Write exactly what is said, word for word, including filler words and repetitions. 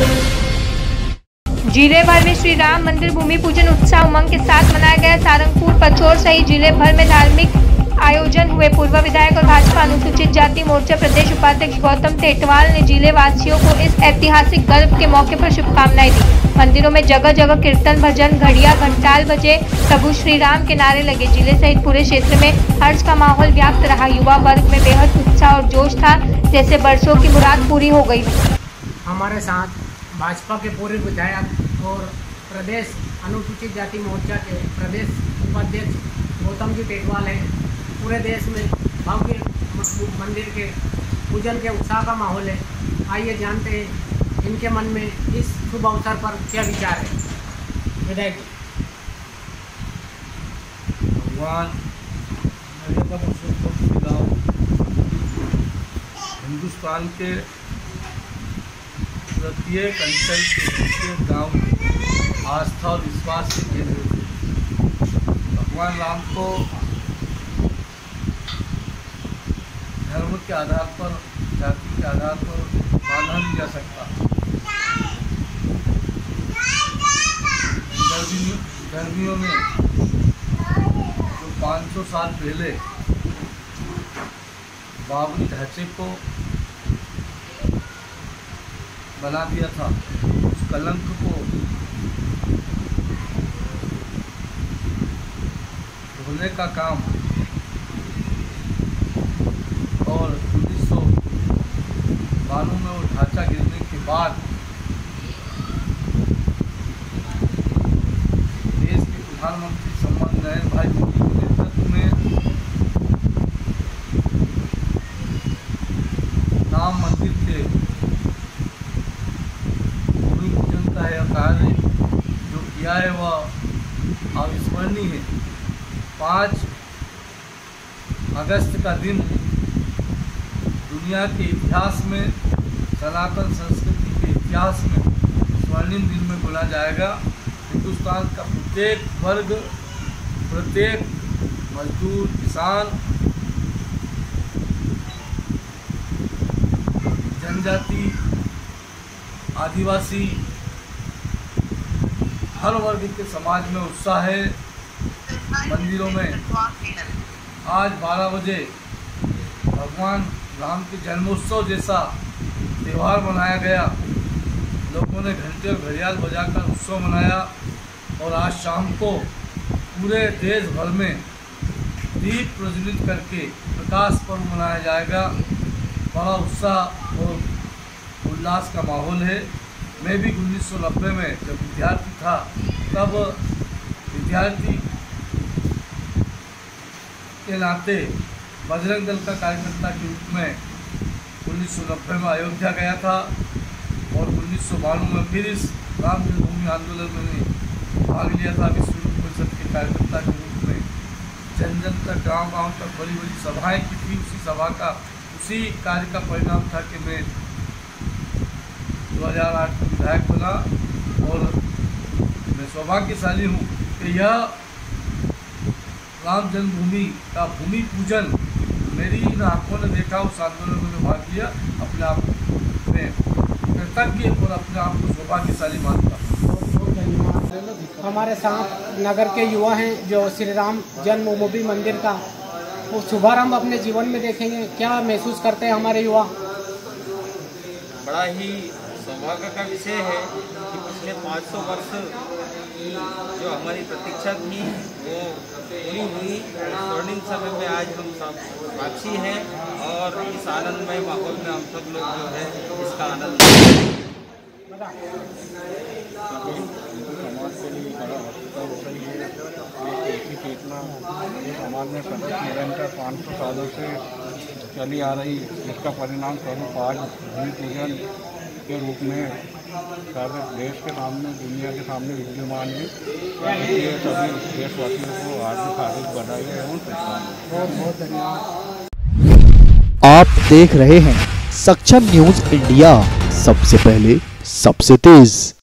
जिले भर में श्री राम मंदिर भूमि पूजन उत्साह उमंग के साथ मनाया गया। सारंगपुर, पचौर सहित जिले भर में धार्मिक आयोजन हुए। पूर्व विधायक और भाजपा अनुसूचित जाति मोर्चा प्रदेश उपाध्यक्ष गौतम टेटवाल ने जिले वासियों को इस ऐतिहासिक पर्व के मौके पर शुभकामनाएं दी। मंदिरों में जगह जगह कीर्तन, भजन, घड़िया, घंटाल बजे, प्रभु श्री राम के नारे लगे। जिले सहित पूरे क्षेत्र में हर्ष का माहौल व्याप्त रहा। युवा वर्ग में बेहद उत्साह और जोश था, जैसे बरसों की मुराद पूरी हो गई। हमारे साथ भाजपा के पूर्व विधायक और प्रदेश अनुसूचित जाति मोर्चा के प्रदेश उपाध्यक्ष गौतम जी टेटवाल हैं। पूरे देश में भव्य मंदिर के पूजन के उत्साह का माहौल है। आइए जानते हैं इनके मन में इस शुभ अवसर पर क्या विचार है। विधायक भगवान हिंदुस्तान के प्रत्येक अंचल के प्रत्येक गांव में आस्था और विश्वास के केंद्र थे। भगवान राम को धर्म के आधार पर, जाति के आधार पर माना नहीं जा सकता। गर्मियों गर्मियों में जो पाँच सौ साल पहले बाबरी ढांचे को बना दिया था, उस कलंक को धोने का काम और उन्नीस सौ बानवे में वो ढांचा गिरने के बाद देश के प्रधानमंत्री सम्मान नरेंद्र भाई मोदी के नेतृत्व में राम मंदिर के भूमि पूजन का यह कार्य जो किया है वह अविस्मरणीय है। पाँच अगस्त का दिन दुनिया के इतिहास में, सनातन संस्कृति के इतिहास में स्वर्णिम दिन में बोला जाएगा। हिंदुस्तान का प्रत्येक वर्ग, प्रत्येक मजदूर, किसान, जनजाति, आदिवासी, हर वर्ग के समाज में उत्साह है। मंदिरों में आज बारह बजे भगवान राम के जन्मोत्सव जैसा त्यौहार मनाया गया। लोगों ने घंटे और घड़ियाल बजाकर उत्सव मनाया और आज शाम को पूरे देश भर में दीप प्रज्वलित करके प्रकाश पर्व मनाया जाएगा। बड़ा उत्साह और उल्लास का माहौल है। मैं भी उन्नीस सौ नब्बे में जब विद्यार्थी था, तब विद्यार्थी के नाते बजरंग दल का कार्यकर्ता के रूप में उन्नीस सौ नब्बे में अयोध्या गया था और उन्नीस सौ बानवे में फिर इस राम जन्मभूमि आंदोलन में भाग लिया था। विश्व हिंदू परिषद के कार्यकर्ता के रूप में जन जन तक, गाँव गाँव तक बड़ी बड़ी सभाएं की थी। उसी सभा का, उसी कार्य का परिणाम था कि मैं दो हज़ार आठ में विधायक बना और मैं सौभाग्यशाली हूँ कि यह राम जन्मभूमि का भूमि पूजन मेरी इन आँखों ने देखा। उस आंदोलन में भाग लिया। अपने आप में कृतज्ञ और अपने आप को सौभाग्यशाली मानता। हमारे साथ नगर के युवा हैं जो श्री राम जन्मभूमि मंदिर का वो शुभारंभ अपने जीवन में देखेंगे। क्या महसूस करते हैं हमारे युवा? बड़ा ही सौभाग्य का विषय है कि पिछले पाँच सौ वर्ष की जो हमारी प्रतीक्षा थी वो पूरी हुई। स्वर्णिम समय में आज हम सब साक्षी हैं और इस आनंदमय माहौल में हम सब लोग जो है इसका आनंद समाज के लिए बड़ा विषय है। ऐसी चेतना समाज में सतत निरंतर पाँच सौ सालों से चली आ रही, इसका परिणाम स्वरूप आज भूमि पूजन के रूप में सारे देश के सामने, दुनिया के सामने विद्यमान है। इसलिए सभी देशवासियों को हार्दिक हार्दिक बधाई एवं शुभकामनाएं। बहुत बहुत धन्यवाद। आप देख रहे हैं सक्षम न्यूज इंडिया, सबसे पहले सबसे तेज।